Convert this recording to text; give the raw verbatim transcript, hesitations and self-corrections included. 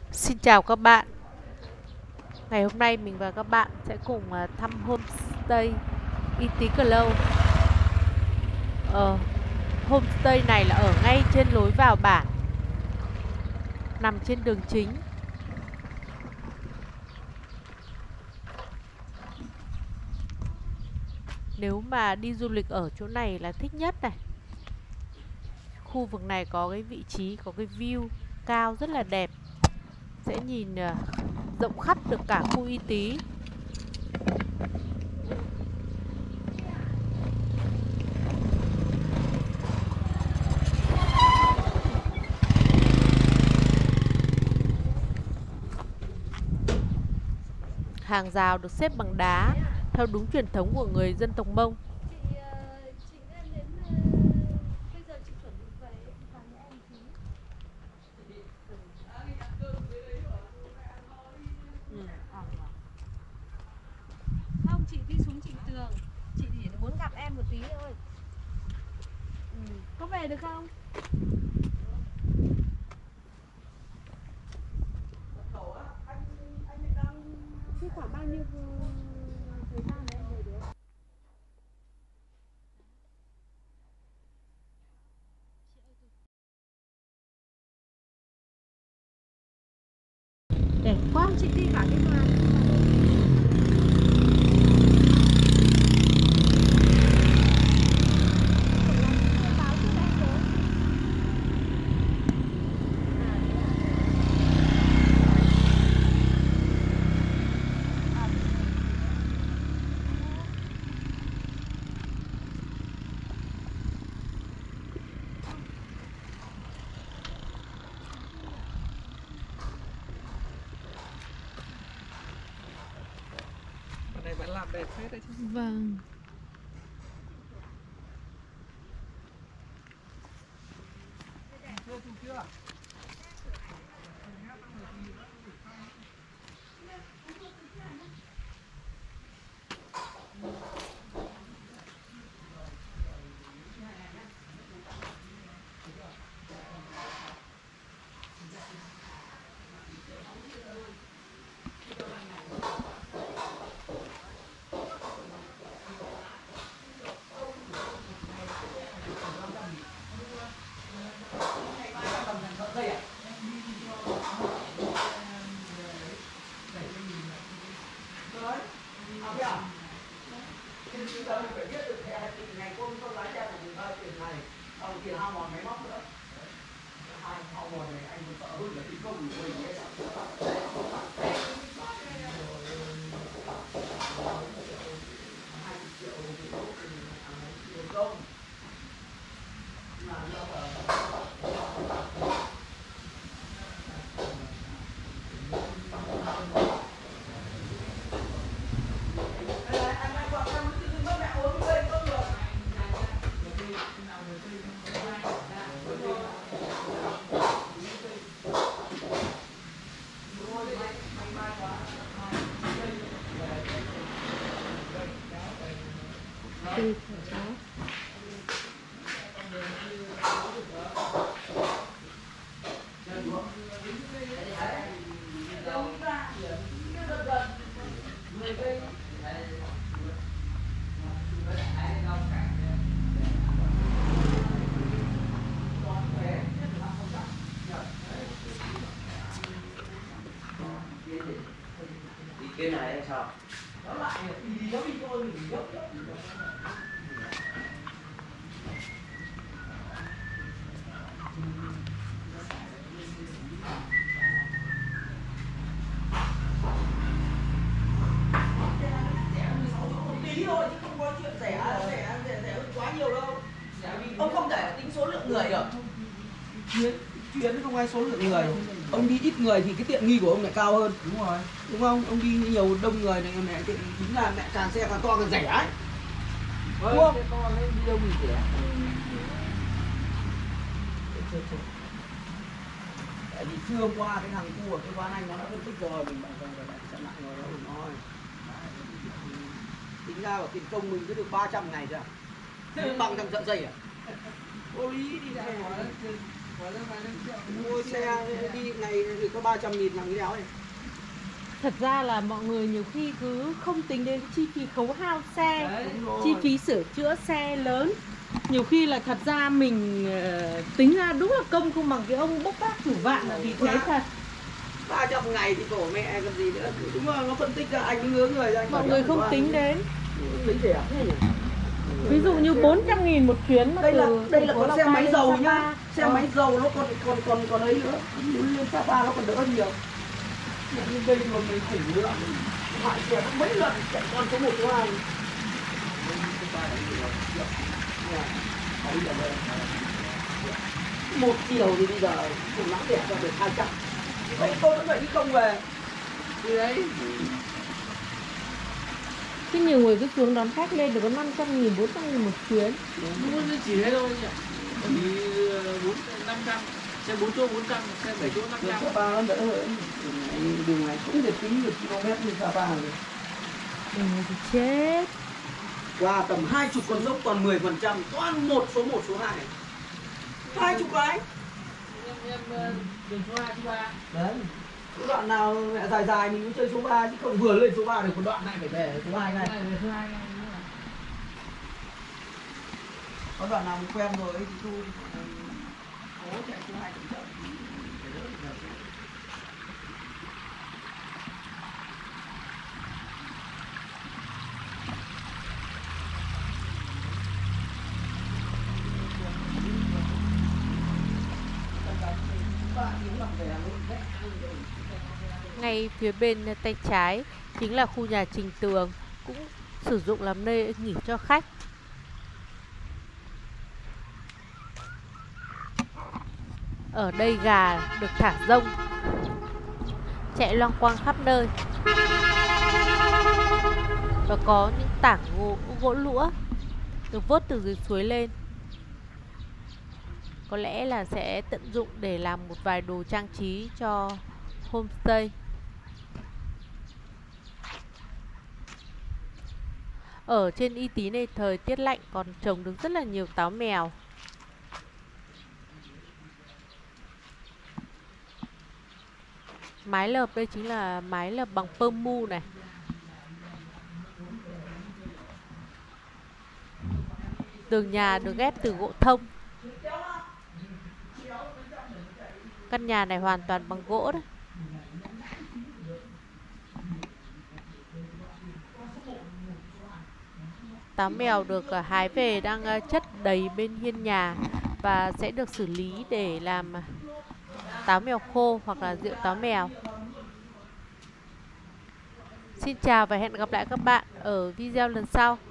Xin chào các bạn. Ngày hôm nay mình và các bạn sẽ cùng à, thăm homestay Y Tí Cờ Lâu. Ờ, homestay này là ở ngay trên lối vào bản, nằm trên đường chính. Nếu mà đi du lịch ở chỗ này là thích nhất này. Khu vực này có cái vị trí, có cái view cao rất là đẹp. Sẽ nhìn à, rộng khắp được cả khu Y Tí. Hàng rào được xếp bằng đá theo đúng truyền thống của người dân tộc Mông. Chị, ờ, chị em đến, ờ, bây giờ chị chuẩn bị về vào nhà em tí. Ừ. Không, chị đi xuống Trịnh Tường. Chị chỉ muốn gặp em một tí thôi. Ừ. Có về được không? Thế khoảng bao nhiêu ờ, thời gian để em về được? Đẹp quá. Chị đi cả cái đoàn. Báo cho em rồi. Ở đây vẫn làm đẹp phết đấy chứ. Vâng. Chưa chụp chưa? Ừ. Ý kiến này em sao? Tí thôi chứ không có chuyện rẻ rẻ rẻ rẻ hơn quá nhiều đâu. Ông không thể tính số lượng người được. Chuyến chuyến không ai số lượng người. Ông đi ít người thì cái tiện nghi của ông lại cao hơn. Đúng rồi. Đúng không? Ông đi nhiều đông người này mẹ tiện chính là mẹ càng xe càng to càng rẻ ấy. Đúng không? Thế con ấy đi đâu mình rẻ? Tại vì trưa hôm qua cái thằng cu ở cái quán anh nó đã phân tích rồi, mình bảo rồi lại xem lại rồi đó mình nói. Tính ra ở tiền công mình cứ được ba trăm ngày chưa? Thế bằng thằng sợi dây à? Vô lý đi ra. Mua xe đi này thì có ba trăm nghìn bằng cái đéo này. Thật ra là mọi người nhiều khi cứ không tính đến chi phí khấu hao xe, Đấy, chi phí sửa chữa xe lớn. Nhiều khi là thật ra mình uh, tính ra đúng là công không bằng cái ông bốc vác chủ vạn là vì thế thật. ba trăm ngày thì cổ mẹ còn gì nữa. Đúng rồi, nó phân tích ra anh cứ ngứa người ra. Mọi người không tính đến. Lấy rẻ thế nhỉ? Ví dụ như bốn trăm nghìn một chuyến mà Đây là từ đây là thành phố con xe Lào Cai máy lên dầu Sapa. nhá. Xe Ờ. máy dầu nó còn còn còn còn ấy nữa. Lên lên Sapa nó còn đỡ hơn nhiều. Nhưng đây mà mình khủng nữa. Hoại xe nó mấy lần chạy con số một số hai. Một chiều thì bây giờ cùng lắm đẹp ra được hai trăm. Đấy tôi vẫn phải đi công về. Thì đấy. Chứ nhiều người cứ xuống đón khách lên được có năm trăm nghìn, bốn trăm nghìn một chuyến. Đúng chỉ thế thôi nhỉ. Thì bốn năm trăm, xe bốn chỗ bốn trăm, xe bảy chỗ năm Đường trăm. Sapa nó đỡ hơn. Đường này, đường này cũng được tính được km như Sapa rồi. Ừ thì chết. Qua tầm hai chục con dốc còn mười phần trăm, toàn một số một số hai. Hai chục cái. Em em đường số hai, số ba. Đấy. Cái đoạn nào mẹ dài dài mình cũng chơi số ba chứ không vừa lên số ba được một đoạn này phải về số hai ngay. Số hai ngay. Có đoạn nào mình quen rồi thì thu cố chạy số hai chậm chậm. Ngay phía bên tay trái chính là khu nhà Trình Tường, cũng sử dụng làm nơi nghỉ cho khách. Ở đây gà được thả rông, chạy loanh quanh khắp nơi. Và có những tảng gỗ, gỗ lũa được vớt từ dưới suối lên. Có lẽ là sẽ tận dụng để làm một vài đồ trang trí cho homestay. Ở trên Y Tý này thời tiết lạnh còn trồng được rất là nhiều táo mèo. Mái lợp đây chính là mái lợp bằng pơm mu này. Tường nhà được ghép từ gỗ thông. Căn nhà này hoàn toàn bằng gỗ đấy. Táo mèo được hái về đang chất đầy bên hiên nhà và sẽ được xử lý để làm táo mèo khô hoặc là rượu táo mèo. Xin chào và hẹn gặp lại các bạn ở video lần sau.